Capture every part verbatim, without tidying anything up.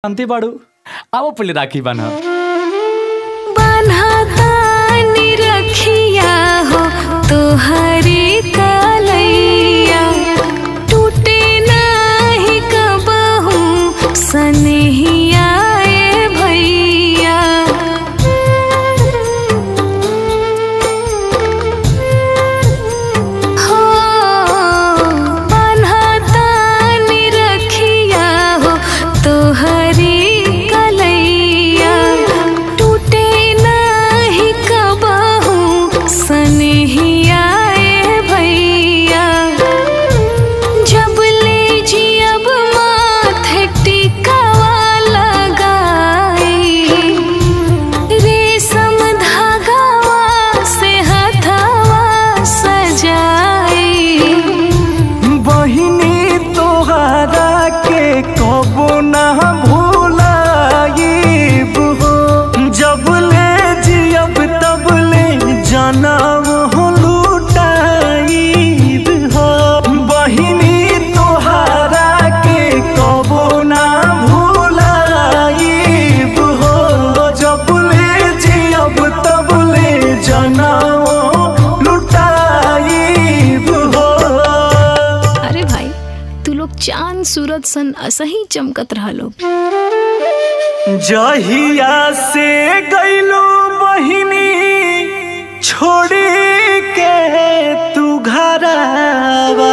शांति बाड़ू आओ पहले राखी बना तानी रखिया हो तोहरी कलैया टूटे नाही कबहू सनहिया ए भैया हो तानी रखिया हो तोहरी चांद सूरज सन असही चमकत रहलो। जहिया से गईलो बहिनी छोड़ी के तू घरवा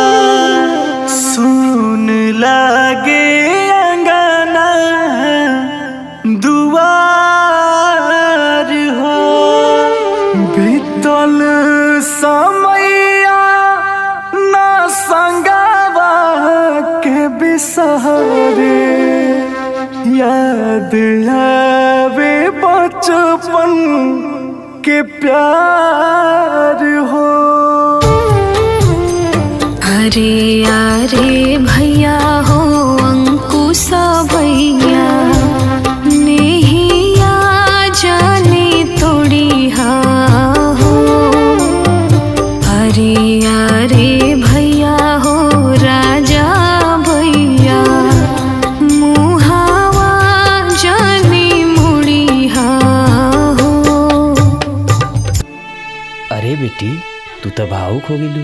सुन लागे अंगना दुआर हो बीतल समैया ना संगवा के बिसहरे याद आवे बचपन के प्यार हो। अरे अरे भैया हो अंकुशा भैया नेहिया जाने तोड़ी हा हो। अरे अरे भैया हो राजा भैया मुहावा जाने मुड़ी हा हो। अरे बेटी तू तो भावुक हो गेलू।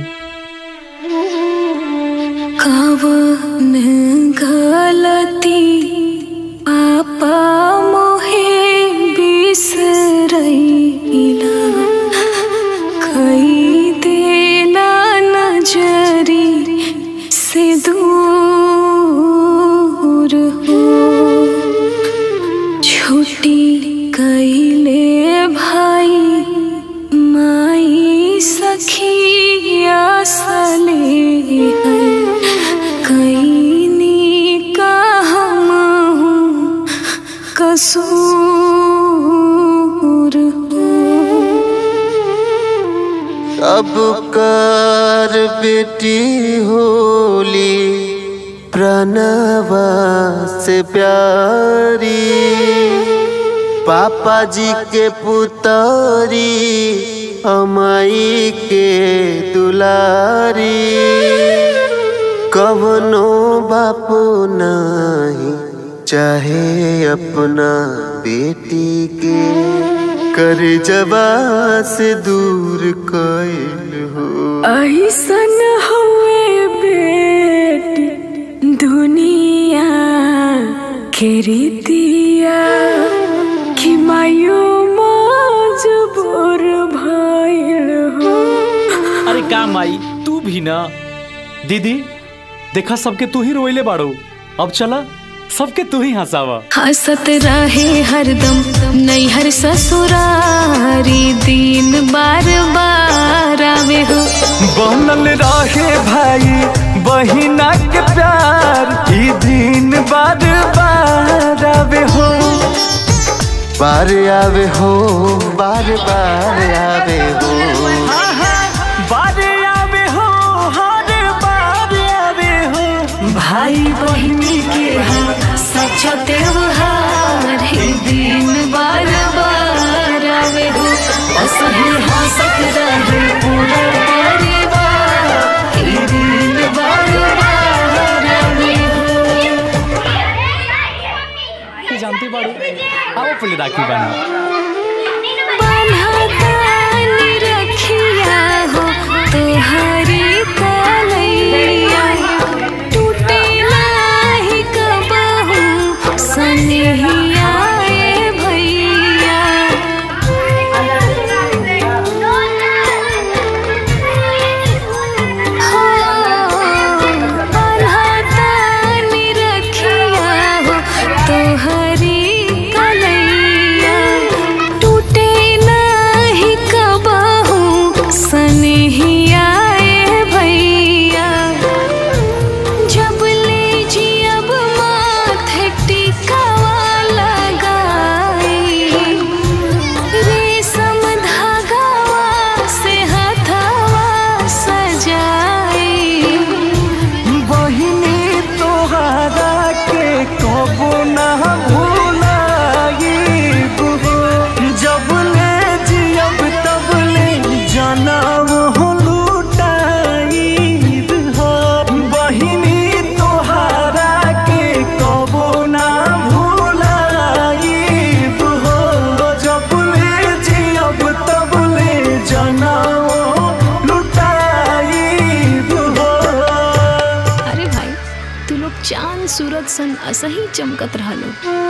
कवन गलती पापा मोहे बिसरैला कई देला नजरी से दूर हो। छुट्टी कैले भाई माई सखिया सले कईनी का हम कसूर हो। अब कर बेटी होली प्रणवा से प्यारी पापा जी के पुतरी अमाई के दुलारी कवनो बापो नहीं चाहे अपना बेटी के कर जबा से दूर कैल हो। ऐसन हुए बेटी दुनिया के रीतिया कि मायो मजबूर भइल हो। अरे का माई तू भी ना दीदी देखा सबके तू ही रोइले बाड़ो। अब चला सबके तू ही हंसावा। हंसत रहे हरदम नैहर ससुरारी दिन बार बार आवे हो। बनल रहे भाई बहिना के प्यार ई दिन बार बार आवे हो। बार आवे हो बार बार आवे हो बार आवे हो हर बार आवे हो। भाई बहिनी के सच्चा त्योहार ही दिन बार बार आवे हो। असही हंसत रहे पूरा परिवार ही दिन बार बार आवे हो। के जानते बाड़ू। आओ पहले राखी बानी। रखिया हो तोहरी कलैया टूटे नाही कबहू सनहिया ए भैया। हो बन्हतानी रखिया हो तोहरी कलैया टूटे नाही कबहू सनहिया ए भैया। जब ले जियब माथे टिकावा लगाई रेशम धागावा से हथवा सजाई। बहिनी तोहरा के कबो ना भुलाइब हो जब ले जियब तब ले जनम हो लुटाइब हो। बहिनी तोहरा के कबो ना भुलाइब हो जब ले जियब तब ले जनम लुटाइब हो। अरे भाई तू लोग चांद सूरज सन असही चमकत रहलो।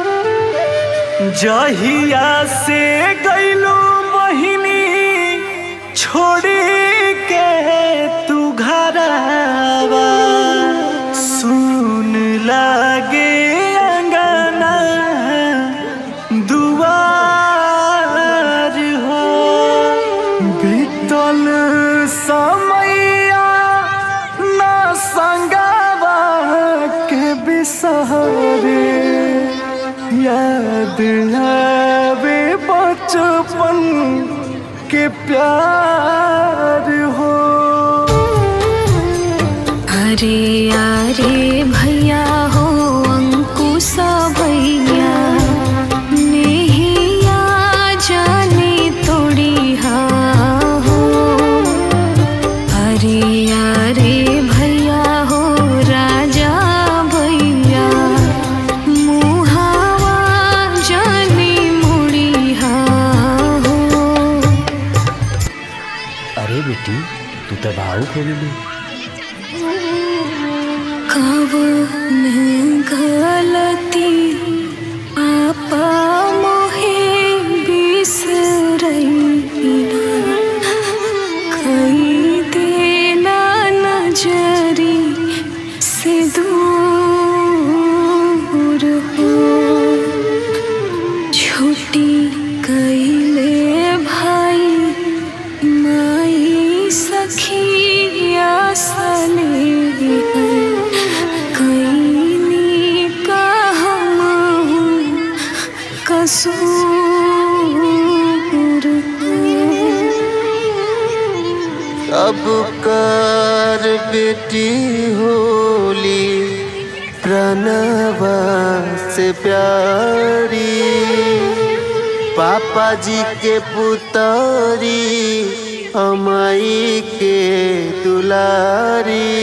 जहिया से गईलू बहिनी छोड़ी के तू घरवा सुन लागे अंगना दुआर हो। बीतल समैया ना संगवा के बिसहरे याद आवे बचपन के प्यार हो। अरे अरे भैया हो अंकुशा भैया नेहिया जाने तोड़ी हा हो। अरे अरे भैया हो राजा भैया मुहावा जाने मुड़ी हा हो। अरे बेटी तू तो भावुक हो गई। कवन गलती आपा मोहे बिसरैला कई देना नजरी से दूर हो। छुट्टी कैले भाई माई सखिया सने कैनी का हम कसूर अब कर बेटी होली प्रणवा से प्यारी पापा जी के पुतरी अमाई के दुलारी।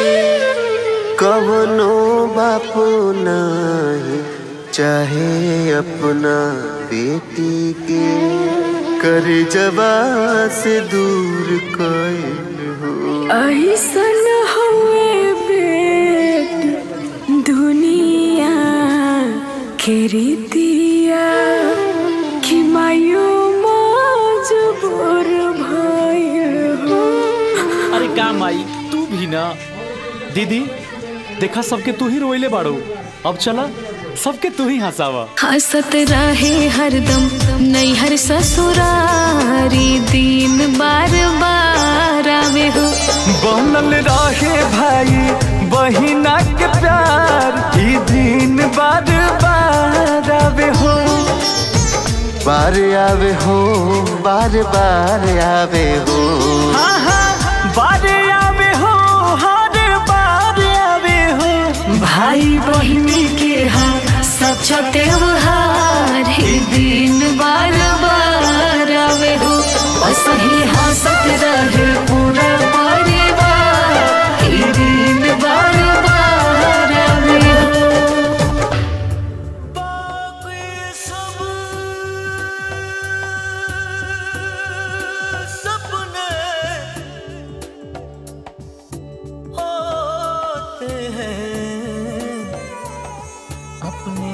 कवनो बापू नहीं चाहे अपना बेटी के कर जवा से दूर कैल हो। ऐसन हुए बेट दुनिया के रीतिया कि मायो मजबूर भइल हो। अरे का माई तू भी ना। दीदी देखा सबके तू ही रोइले बाड़ो। अब चला सबके तू ही हंसावा। हंसत रहे हरदम नैहर ससुरारी दिन बार बार आवे हो। बनल रहे भाई बहिना के प्यार ई दिन बार बार आवे हो। बार आवे हो बार बार आवे हो। हाँ हाँ बार आवे हो हर बार आवे हो। भाई बहिनी के हाँ सच्चा त्योहार ही दिन बार बार आवे हो। बस ही हंसत रहे पूरा परिवार ही दिन बार बार आवे हो। हैं, अपने